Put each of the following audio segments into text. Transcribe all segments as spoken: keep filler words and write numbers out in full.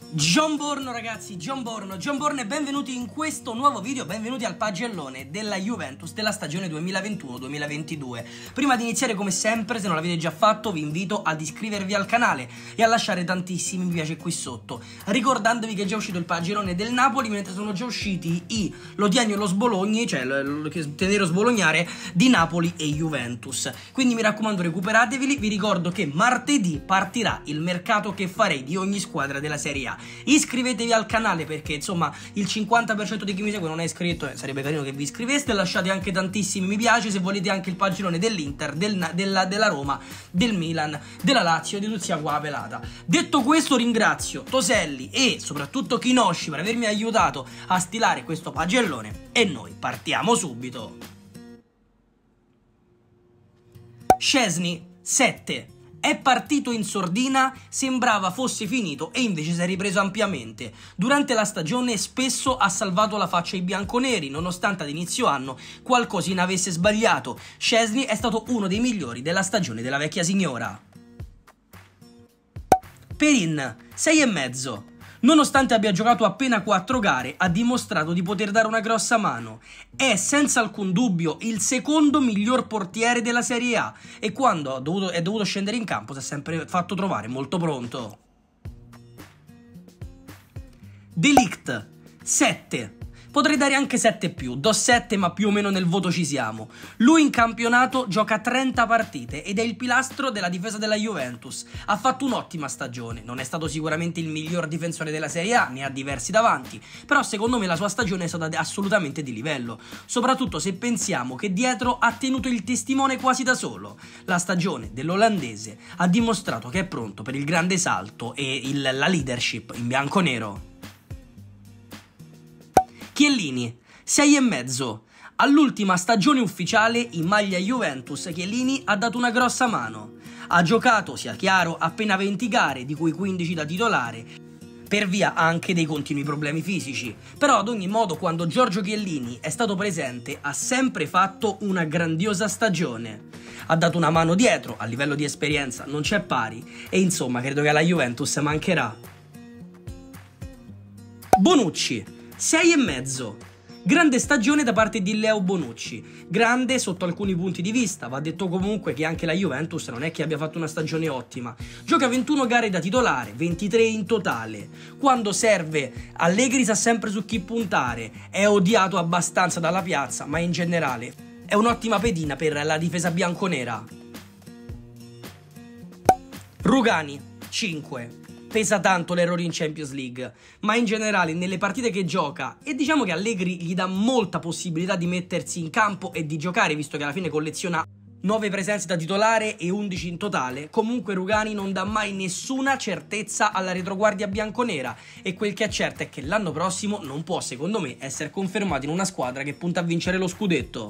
Gianborno ragazzi, Gianborno, Gianborno e benvenuti in questo nuovo video, benvenuti al pagellone della Juventus della stagione duemilaventuno duemilaventidue. Prima di iniziare, come sempre, se non l'avete già fatto, vi invito ad iscrivervi al canale e a lasciare tantissimi mi piace qui sotto, ricordandovi che è già uscito il pagellone del Napoli, mentre sono già usciti i Lodiani e lo Sbologni, cioè lo tenero sbolognare di Napoli e Juventus. Quindi mi raccomando, recuperateveli. Vi ricordo che martedì partirà il mercato che farei di ogni squadra della Serie A. Iscrivetevi al canale perché insomma il cinquanta per cento di chi mi segue non è iscritto, eh, sarebbe carino che vi iscriveste. Lasciate anche tantissimi mi piace se volete anche il pagellone dell'Inter, del, della, della Roma, del Milan, della Lazio, di tutta qua pelata. Detto questo, ringrazio Toselli e soprattutto Kinosci per avermi aiutato a stilare questo pagellone e noi partiamo subito. Szczęsny sette. È partito in sordina, sembrava fosse finito e invece si è ripreso ampiamente. Durante la stagione spesso ha salvato la faccia ai bianconeri, nonostante ad inizio anno qualcosina avesse sbagliato. Szczęsny è stato uno dei migliori della stagione della vecchia signora. Perin, sei e mezzo. Nonostante abbia giocato appena quattro gare, ha dimostrato di poter dare una grossa mano. È senza alcun dubbio il secondo miglior portiere della Serie A e quando ha dovuto, è dovuto scendere in campo si è sempre fatto trovare molto pronto. De Ligt, sette. Potrei dare anche sette più, do sette ma più o meno nel voto ci siamo. Lui in campionato gioca trenta partite ed è il pilastro della difesa della Juventus. Ha fatto un'ottima stagione, non è stato sicuramente il miglior difensore della Serie A, ne ha diversi davanti, però secondo me la sua stagione è stata assolutamente di livello, soprattutto se pensiamo che dietro ha tenuto il testimone quasi da solo. La stagione dell'olandese ha dimostrato che è pronto per il grande salto e il, la leadership in bianconero. Chiellini, sei e mezzo. All'ultima stagione ufficiale in maglia Juventus, Chiellini ha dato una grossa mano. Ha giocato, sia chiaro, appena venti gare, di cui quindici da titolare, per via anche dei continui problemi fisici. Però ad ogni modo, quando Giorgio Chiellini è stato presente, ha sempre fatto una grandiosa stagione. Ha dato una mano dietro, a livello di esperienza non c'è pari, e insomma credo che alla Juventus mancherà. Bonucci, sei e mezzo. Grande stagione da parte di Leo Bonucci, grande sotto alcuni punti di vista. Va detto comunque che anche la Juventus non è che abbia fatto una stagione ottima. Gioca ventuno gare da titolare, ventitré in totale. Quando serve Allegri sa sempre su chi puntare, è odiato abbastanza dalla piazza, ma in generale è un'ottima pedina per la difesa bianconera. Rugani, cinque. Pesa tanto l'errore in Champions League, ma in generale nelle partite che gioca, e diciamo che Allegri gli dà molta possibilità di mettersi in campo e di giocare, visto che alla fine colleziona nove presenze da titolare e undici in totale. Comunque Rugani non dà mai nessuna certezza alla retroguardia bianconera e quel che è certo è che l'anno prossimo non può, secondo me, essere confermato in una squadra che punta a vincere lo scudetto.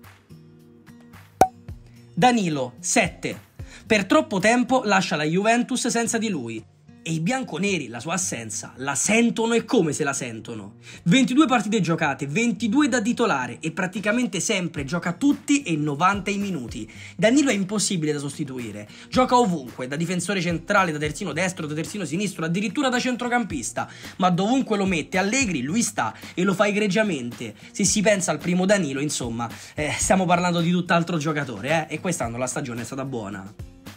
Danilo, sette. Per troppo tempo lascia la Juventus senza di lui. E i bianconeri la sua assenza la sentono e come se la sentono. ventidue partite giocate, ventidue da titolare e praticamente sempre gioca tutti e novanta i minuti. Danilo è impossibile da sostituire, gioca ovunque, da difensore centrale, da terzino destro, da terzino sinistro, addirittura da centrocampista, ma dovunque lo mette Allegri lui sta e lo fa egregiamente. Se si pensa al primo Danilo, insomma, eh, stiamo parlando di tutt'altro giocatore, eh? E quest'anno la stagione è stata buona.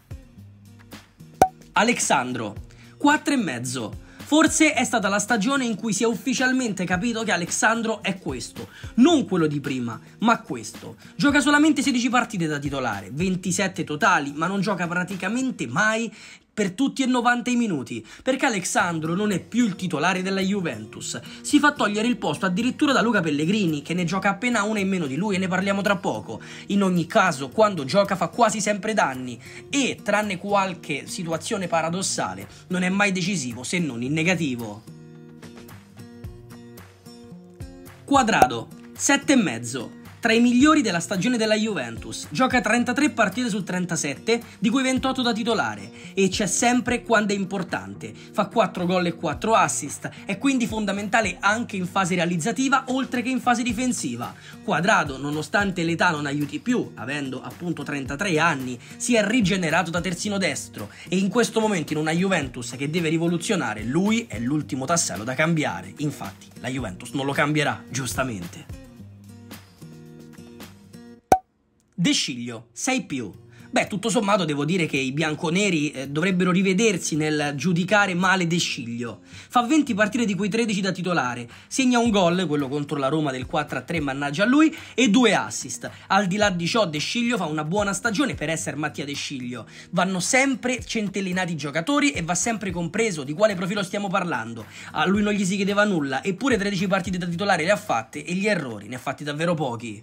Alexandro, quattro e mezzo. Forse è stata la stagione in cui si è ufficialmente capito che Alexandro è questo, non quello di prima, ma questo. Gioca solamente sedici partite da titolare, ventisette totali, ma non gioca praticamente mai per tutti e novanta i minuti, perché Alexandro non è più il titolare della Juventus. Si fa togliere il posto addirittura da Luca Pellegrini, che ne gioca appena una in meno di lui e ne parliamo tra poco. In ogni caso, quando gioca fa quasi sempre danni e, tranne qualche situazione paradossale, non è mai decisivo se non in negativo. Quadrado, sette e mezzo. tra i migliori della stagione della Juventus, gioca trentatré partite su trentasette, di cui ventotto da titolare, e c'è sempre quando è importante, fa quattro gol e quattro assist, è quindi fondamentale anche in fase realizzativa oltre che in fase difensiva. Quadrado, nonostante l'età non aiuti più, avendo appunto trentatré anni, si è rigenerato da terzino destro e in questo momento in una Juventus che deve rivoluzionare, lui è l'ultimo tassello da cambiare, infatti la Juventus non lo cambierà, giustamente. De Sciglio, sei più. Beh, tutto sommato devo dire che i bianconeri eh, dovrebbero rivedersi nel giudicare male De Sciglio. Fa venti partite di cui tredici da titolare, segna un gol, quello contro la Roma del quattro a tre, mannaggia a lui, e due assist. Al di là di ciò De Sciglio fa una buona stagione per essere Mattia De Sciglio. Vanno sempre centellinati i giocatori e va sempre compreso di quale profilo stiamo parlando. A lui non gli si chiedeva nulla, eppure tredici partite da titolare le ha fatte e gli errori ne ha fatti davvero pochi.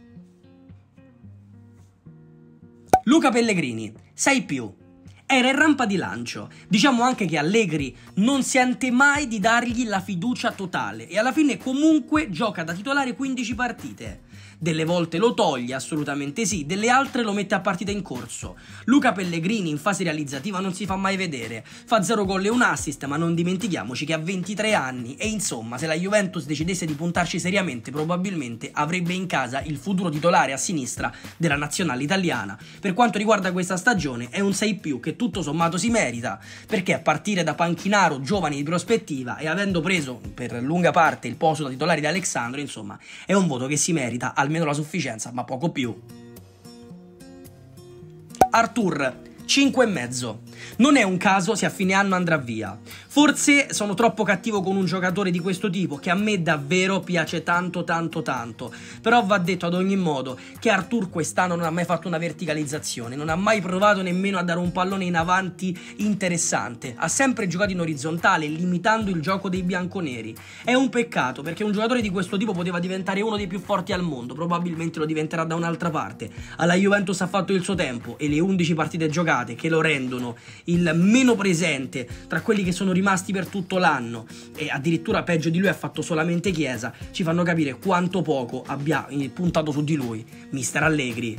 Luca Pellegrini, sei più. Era in rampa di lancio. Diciamo anche che Allegri non sente mai di dargli la fiducia totale e alla fine comunque gioca da titolare quindici partite. Delle volte lo toglie, assolutamente sì, delle altre lo mette a partita in corso. Luca Pellegrini in fase realizzativa non si fa mai vedere, fa zero gol e un assist, ma non dimentichiamoci che ha ventitré anni e insomma se la Juventus decidesse di puntarci seriamente probabilmente avrebbe in casa il futuro titolare a sinistra della nazionale italiana. Per quanto riguarda questa stagione è un sei più che tutto sommato si merita, perché a partire da panchinaro giovane di prospettiva e avendo preso per lunga parte il posto da titolare di Alexandro, insomma è un voto che si merita almeno la sufficienza, ma poco più. Arthur, cinque e mezzo. Non è un caso se a fine anno andrà via. Forse sono troppo cattivo con un giocatore di questo tipo che a me davvero piace tanto tanto tanto, però va detto ad ogni modo che Arthur quest'anno non ha mai fatto una verticalizzazione, non ha mai provato nemmeno a dare un pallone in avanti interessante, ha sempre giocato in orizzontale limitando il gioco dei bianconeri. È un peccato perché un giocatore di questo tipo poteva diventare uno dei più forti al mondo, probabilmente lo diventerà da un'altra parte. Alla Juventus ha fatto il suo tempo e le undici partite giocate che lo rendono il meno presente tra quelli che sono rimasti per tutto l'anno e addirittura peggio di lui ha fatto solamente Chiesa, ci fanno capire quanto poco abbia puntato su di lui mister Allegri.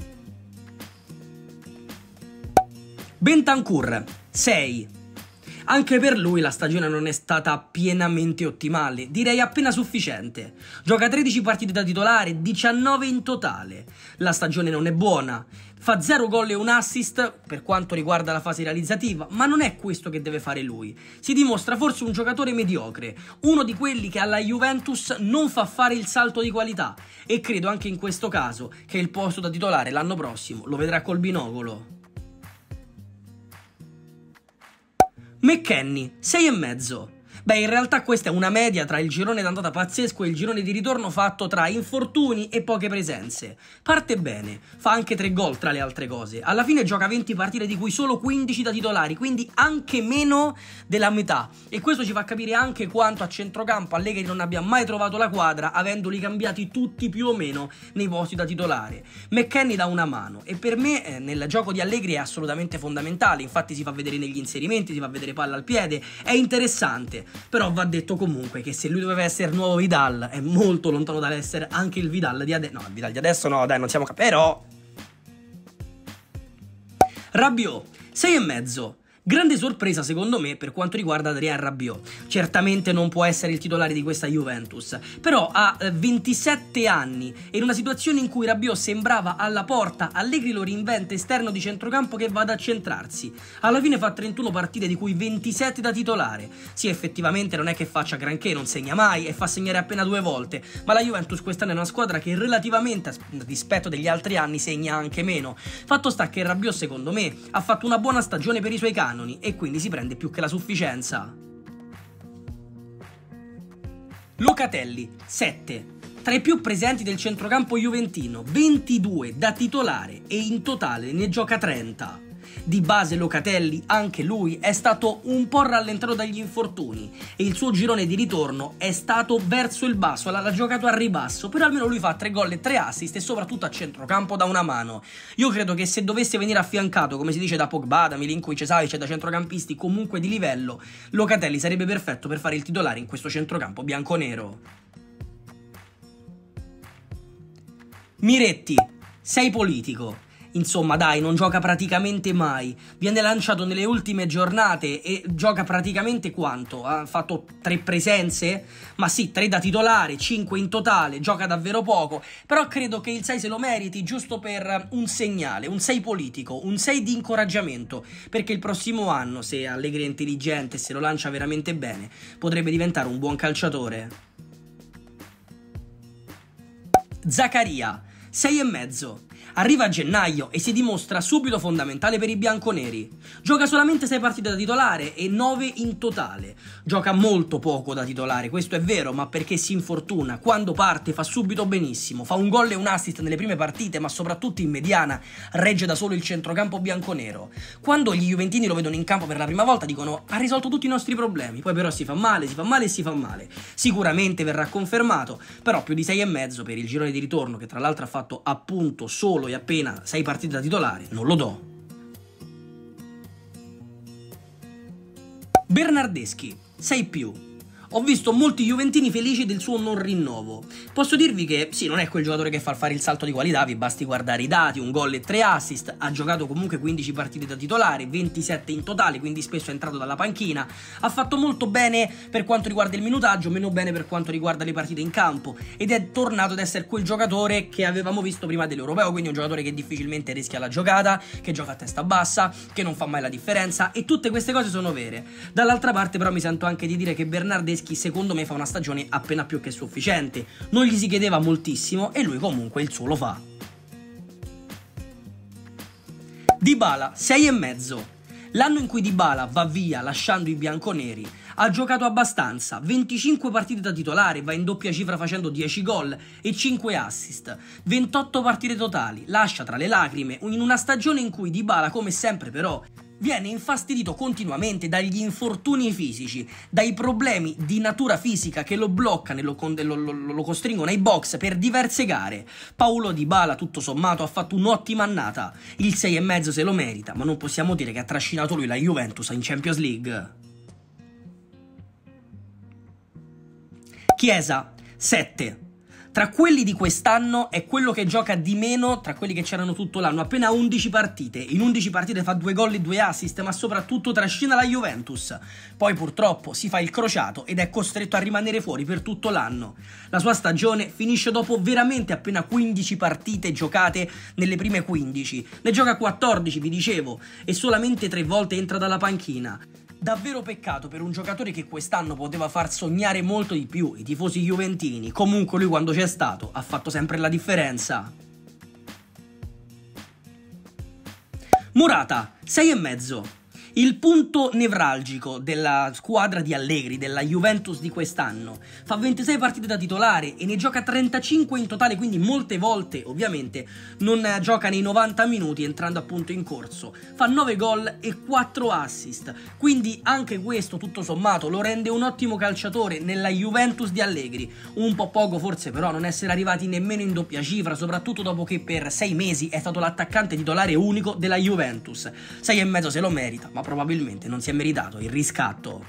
Bentancur, sei. Anche per lui la stagione non è stata pienamente ottimale, direi appena sufficiente. Gioca tredici partite da titolare, diciannove in totale. La stagione non è buona, fa zero gol e un assist per quanto riguarda la fase realizzativa, ma non è questo che deve fare lui. Si dimostra forse un giocatore mediocre, uno di quelli che alla Juventus non fa fare il salto di qualità e credo anche in questo caso che il posto da titolare l'anno prossimo lo vedrà col binocolo. McKennie, sei e mezzo. Beh, in realtà questa è una media tra il girone d'andata pazzesco e il girone di ritorno fatto tra infortuni e poche presenze. Parte bene, fa anche tre gol tra le altre cose. Alla fine gioca venti partite di cui solo quindici da titolari, quindi anche meno della metà. E questo ci fa capire anche quanto a centrocampo Allegri non abbia mai trovato la quadra, avendoli cambiati tutti più o meno nei posti da titolare. McKennie dà una mano e per me eh, nel gioco di Allegri è assolutamente fondamentale, infatti si fa vedere negli inserimenti, si fa vedere palla al piede, è interessante. Però va detto comunque che se lui doveva essere il nuovo Vidal è molto lontano dall'essere anche il Vidal di adesso. No, il Vidal di adesso no, dai, non siamo cap- però Rabiot, sei e mezzo. Grande sorpresa secondo me per quanto riguarda Adrien Rabiot. Certamente non può essere il titolare di questa Juventus, però ha ventisette anni e in una situazione in cui Rabiot sembrava alla porta, Allegri lo reinventa esterno di centrocampo che va ad accentrarsi. Alla fine fa trentuno partite di cui ventisette da titolare. Sì, effettivamente non è che faccia granché, non segna mai e fa segnare appena due volte, ma la Juventus quest'anno è una squadra che relativamente rispetto degli altri anni segna anche meno. Fatto sta che Rabiot secondo me ha fatto una buona stagione per i suoi cani e quindi si prende più che la sufficienza. Locatelli, sette. Tra i più presenti del centrocampo juventino, ventidue da titolare e in totale ne gioca trenta. Di base Locatelli, anche lui, è stato un po' rallentato dagli infortuni e il suo girone di ritorno è stato verso il basso, l'ha giocato a ribasso, però almeno lui fa tre gol e tre assist e soprattutto a centrocampo da una mano. Io credo che se dovesse venire affiancato, come si dice, da Pogba, da Milinkovic, Savic e da centrocampisti comunque di livello, Locatelli sarebbe perfetto per fare il titolare in questo centrocampo bianconero. Miretti, sei politico. Insomma, dai, non gioca praticamente mai. Viene lanciato nelle ultime giornate e gioca praticamente quanto? Ha fatto tre presenze? Ma sì, tre da titolare, cinque in totale, gioca davvero poco. Però credo che il sei se lo meriti giusto per un segnale, un sei politico, un sei di incoraggiamento. Perché il prossimo anno, se Allegri è intelligente e se lo lancia veramente bene, potrebbe diventare un buon calciatore. Zaccaria, sei e mezzo. Arriva a gennaio e si dimostra subito fondamentale per i bianconeri. Gioca solamente sei partite da titolare e nove in totale. Gioca molto poco da titolare, questo è vero, ma perché si infortuna. Quando parte fa subito benissimo, fa un gol e un assist nelle prime partite, ma soprattutto in mediana regge da solo il centrocampo bianconero. Quando gli juventini lo vedono in campo per la prima volta dicono ha risolto tutti i nostri problemi, poi però si fa male, si fa male e si fa male. Sicuramente verrà confermato, però più di sei e mezzo per il girone di ritorno, che tra l'altro ha fatto appunto solo e appena sei partite da titolare, non lo do. Bernardeschi, sei più. Ho visto molti juventini felici del suo non rinnovo. Posso dirvi che sì, non è quel giocatore che fa fare il salto di qualità, vi basti guardare i dati, un gol e tre assist, ha giocato comunque quindici partite da titolare, ventisette in totale, quindi spesso è entrato dalla panchina, ha fatto molto bene per quanto riguarda il minutaggio, meno bene per quanto riguarda le partite in campo, ed è tornato ad essere quel giocatore che avevamo visto prima dell'Europeo, quindi un giocatore che difficilmente rischia la giocata, che gioca a testa bassa, che non fa mai la differenza, e tutte queste cose sono vere. Dall'altra parte però mi sento anche di dire che Bernardeschi secondo me fa una stagione appena più che sufficiente, non gli si chiedeva moltissimo e lui comunque il suo lo fa. Dybala, sei e mezzo. L'anno in cui Dybala va via lasciando i bianconeri ha giocato abbastanza, venticinque partite da titolare, va in doppia cifra facendo dieci gol e cinque assist, ventotto partite totali, lascia tra le lacrime in una stagione in cui Dybala, come sempre però, viene infastidito continuamente dagli infortuni fisici, dai problemi di natura fisica che lo bloccano e lo, lo, lo, lo costringono ai box per diverse gare. Paulo Dybala, tutto sommato, ha fatto un'ottima annata. Il sei e mezzo se lo merita, ma non possiamo dire che ha trascinato lui la Juventus in Champions League. Chiesa, sette. Tra quelli di quest'anno è quello che gioca di meno tra quelli che c'erano tutto l'anno, appena undici partite, in undici partite fa due gol e due assist, ma soprattutto trascina la Juventus. Poi purtroppo si fa il crociato ed è costretto a rimanere fuori per tutto l'anno. La sua stagione finisce dopo veramente appena quindici partite giocate nelle prime quindici, ne gioca quattordici vi dicevo e solamente tre volte entra dalla panchina. Davvero peccato per un giocatore che quest'anno poteva far sognare molto di più i tifosi juventini. Comunque lui quando c'è stato ha fatto sempre la differenza. Morata, sei e mezzo. Il punto nevralgico della squadra di Allegri, della Juventus di quest'anno. Fa ventisei partite da titolare e ne gioca trentacinque in totale, quindi molte volte ovviamente non gioca nei novanta minuti entrando appunto in corso. Fa nove gol e quattro assist, quindi anche questo tutto sommato lo rende un ottimo calciatore nella Juventus di Allegri. Un po' poco forse però non essere arrivati nemmeno in doppia cifra, soprattutto dopo che per sei mesi è stato l'attaccante titolare unico della Juventus. sei e mezzo se lo merita, ma probabilmente non si è meritato il riscatto.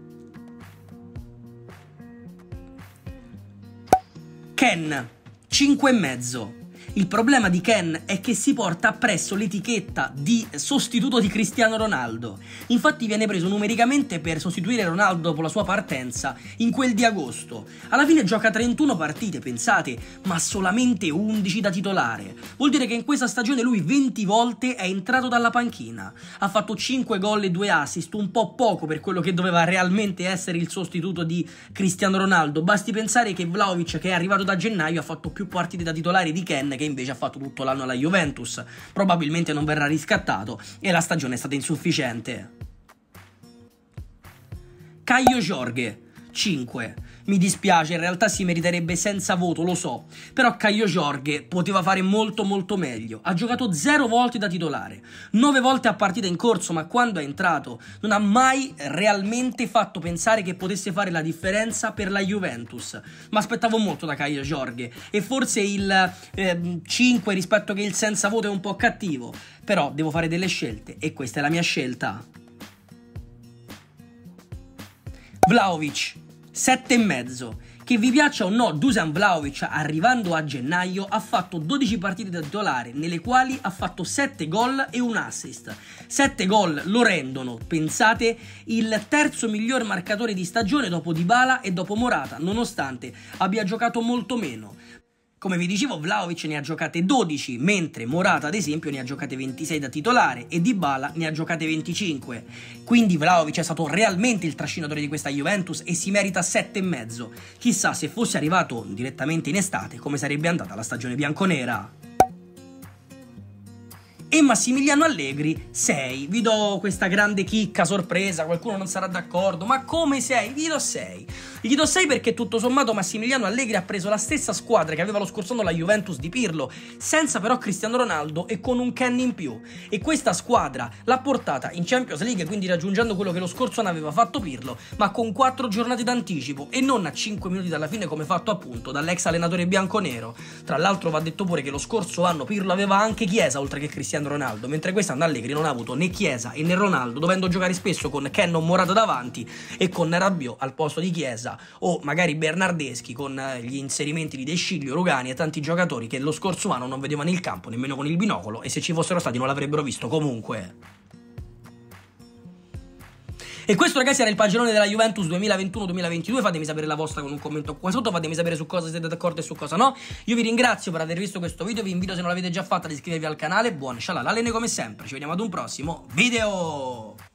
Ken, cinque e mezzo. Il problema di Ken è che si porta appresso l'etichetta di sostituto di Cristiano Ronaldo. Infatti viene preso numericamente per sostituire Ronaldo dopo la sua partenza in quel di agosto. Alla fine gioca trentuno partite, pensate, ma solamente undici da titolare. Vuol dire che in questa stagione lui venti volte è entrato dalla panchina. Ha fatto cinque gol e due assist, un po' poco per quello che doveva realmente essere il sostituto di Cristiano Ronaldo. Basti pensare che Vlahovic, che è arrivato da gennaio, ha fatto più partite da titolare di Ken, che invece ha fatto tutto l'anno alla Juventus. Probabilmente non verrà riscattato e la stagione è stata insufficiente. Caio Jorge, cinque. Mi dispiace, in realtà si meriterebbe senza voto, lo so, però Caio Jorge poteva fare molto molto meglio. Ha giocato zero volte da titolare, nove volte a partita in corso, ma quando è entrato non ha mai realmente fatto pensare che potesse fare la differenza per la Juventus. Ma aspettavo molto da Caio Jorge e forse il eh, cinque rispetto che il senza voto è un po' cattivo, però devo fare delle scelte e questa è la mia scelta. Vlahovic, sette e mezzo. Che vi piaccia o no, Dusan Vlahovic, arrivando a gennaio, ha fatto dodici partite da titolare, nelle quali ha fatto sette gol e un assist. sette gol lo rendono, pensate, il terzo miglior marcatore di stagione dopo Dybala e dopo Morata, nonostante abbia giocato molto meno. Come vi dicevo, Vlahovic ne ha giocate dodici, mentre Morata, ad esempio, ne ha giocate ventisei da titolare e Dybala ne ha giocate venticinque. Quindi Vlahovic è stato realmente il trascinatore di questa Juventus e si merita sette e mezzo. Chissà se fosse arrivato direttamente in estate come sarebbe andata la stagione bianconera. E Massimiliano Allegri sei. Vi do questa grande chicca sorpresa, qualcuno non sarà d'accordo, ma come sei? Gli do sei. Gli do sei perché tutto sommato Massimiliano Allegri ha preso la stessa squadra che aveva lo scorso anno la Juventus di Pirlo, senza però Cristiano Ronaldo e con un Kenny in più. E questa squadra l'ha portata in Champions League, quindi raggiungendo quello che lo scorso anno aveva fatto Pirlo, ma con quattro giornate d'anticipo e non a cinque minuti dalla fine come fatto appunto dall'ex allenatore bianconero. Tra l'altro va detto pure che lo scorso anno Pirlo aveva anche Chiesa oltre che Cristiano Ronaldo, mentre quest'anno Allegri non ha avuto né Chiesa e né Ronaldo, dovendo giocare spesso con Ken o Morata davanti e con Rabiot al posto di Chiesa, o magari Bernardeschi con gli inserimenti di De Sciglio, Rugani e tanti giocatori che lo scorso anno non vedevano il campo nemmeno con il binocolo e se ci fossero stati non l'avrebbero visto comunque. E questo ragazzi era il pagellone della Juventus duemilaventuno duemilaventidue, fatemi sapere la vostra con un commento qua sotto, fatemi sapere su cosa siete d'accordo e su cosa no. Io vi ringrazio per aver visto questo video, vi invito se non l'avete già fatto ad iscrivervi al canale, buon shalala come sempre, ci vediamo ad un prossimo video!